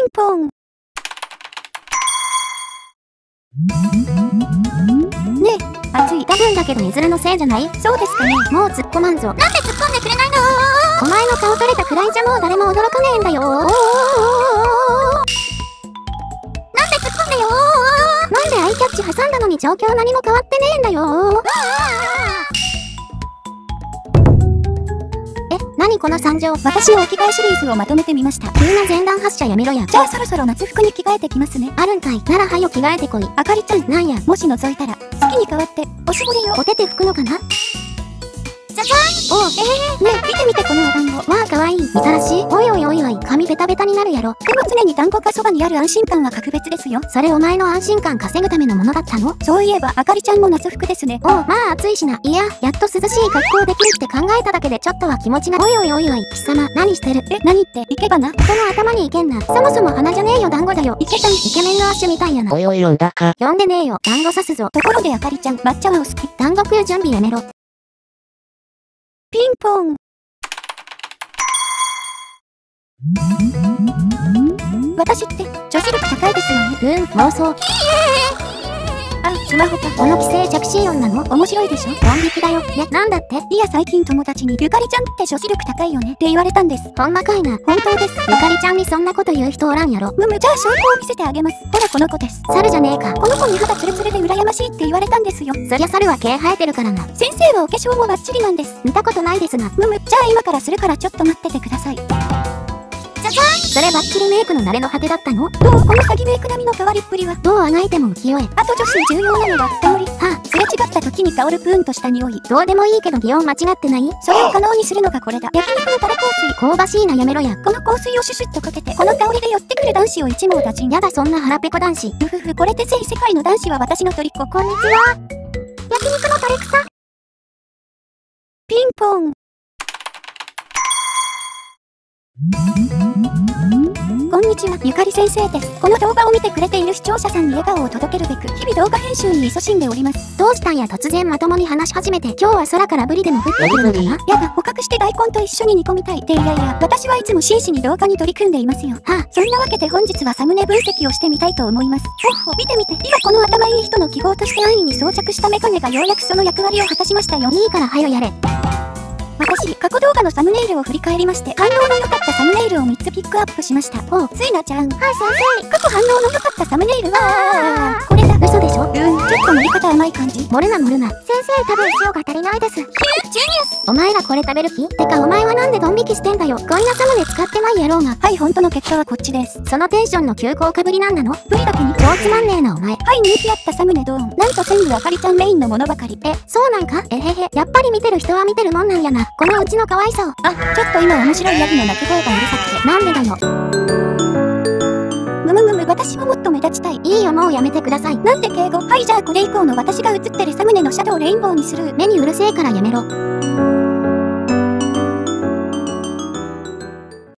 ンポン。ねえ、暑い。 多分だけどいずれのせいじゃない？ そうですかね。 もう突っ込まんぞ。 なんで突っ込んでくれないの？ お前の顔取れたくらいじゃもう誰も驚かねえんだよ。 なんで突っ込んでよなんでアイキャッチ挟んだのに状況何も変わってねえんだよ。何この惨状。 私のお着替えシリーズをまとめてみました。 急な前段発射やめろや。 じゃあそろそろ夏服に着替えてきますね。 あるんかい。ならはよ着替えてこい。 あかりちゃん、 なんや。 もし覗いたら、月に代わって、おしぼりを。 お手て拭くのかな。 じゃじゃん。 おう、 ねえ、見てみてこのお団子。 わあかわいい。みたらしい。おいおいおいおい、髪ベタベタになるやろ。 でも常に団子がそばにある安心感は格別ですよ。 それお前の安心感稼ぐためのものだったの？ そういえば、あかりちゃんも夏服ですね。 おう、まあ暑いしな。いや、やっと涼しい格好できるって考えただけでちょっとは気持ちが。おいおいおいおい、貴様、何してる？ 何って、いけばな。 人の頭にいけんな。そもそも鼻じゃねえよ、団子だよ。 いけたん。 イケメンのアッシュみたいやな。 おいおい呼んだか。 呼んでねえよ、団子刺すぞ。 ところであかりちゃん、抹茶はお好き？ 団子食う準備やめろ。 ピンポン。私って女子力高いですよね。 妄想。 あ、スマホか。 この規制着信音なの？ 面白いでしょ？ ドン引きだよ。なんだって？ いや最近友達にゆかりちゃんって女子力高いよねって言われたんです。 ほんまかいな。 本当です。 ゆかりちゃんにそんなこと言う人おらんやろ。 じゃあ証拠を見せてあげます。ほらこの子です。 猿じゃねえか。 この子に肌ツルツルで羨ましいって言われたんですよ。 そりゃ猿は毛生えてるからな。 先生はお化粧もバッチリなんです。 見たことないですが。 じゃあ今からするからちょっと待っててください。 じゃじゃん。 それバッチリメイクの慣れの果てだったの？ どう？この詐欺メイク並みの変わりっぷりは。 どうあがいても浮世絵。 あと女子に重要なのは香り。 はあ、 すれ違った時に香るプーンとした匂い。 どうでもいいけど擬音間違ってない？ それを可能にするのがこれだ。焼肉のタレ香水。 香ばしいな、やめろや。 この香水をシュシュッとかけて、この香りで寄ってくる男子を一網打尽。 やだ、そんな腹ペコ男子。 ふふふ、これで世界の男子は私の虜。 こんにちは。 焼肉のタレ草。 ピンポン。こんにちは、ゆかり先生です。この動画を見てくれている視聴者さんに笑顔を届けるべく、日々動画編集に勤しんでおります。 どうしたんや、突然まともに話し始めて。今日は空からブリでも降ってくるのかな？ やだ、捕獲して大根と一緒に煮込みたい。いや、私はいつも真摯に動画に取り組んでいますよ。 はあ、 そんなわけで本日はサムネ分析をしてみたいと思います。ほっほ、見てみて。今この頭いい人の記号として安易に装着したメガネがようやくその役割を果たしましたよ。 いいからはよやれ。 私、過去動画のサムネイルを振り返りまして、反応の良かったサムネイルを3つピックアップしました。おう、ついなちゃん。 はい、先生。 過去反応の良かったサムネイルは、これだ。 嘘でしょ？ ちょっと盛り方甘い感じ。 盛るな盛るな。 先生、多分塩が足りないです。 お前らこれ食べる気？てかお前はなんでドン引きしてんだよ。こんなサムネ使ってないやろうが。 はい、本当の結果はこっちです。 そのテンションの急降下ぶりなんなの？ ブリだけに。 超つまんねえなお前。 はい、人気あったサムネドーン。なんと専務あかりちゃんメインのものばかり。 そうなんか？えへへ。やっぱり見てる人は見てるもんなんやな。このうちの可愛さを。 あ、ちょっと今面白いヤギの鳴き声がうるさくて。 なんでだよ。 私ももっと目立ちたい。 いいよ、もうやめてください。 なんで敬語？はい、じゃあこれ以降の私が映ってるサムネのシャドウレインボーにする。 目にうるせえからやめろ。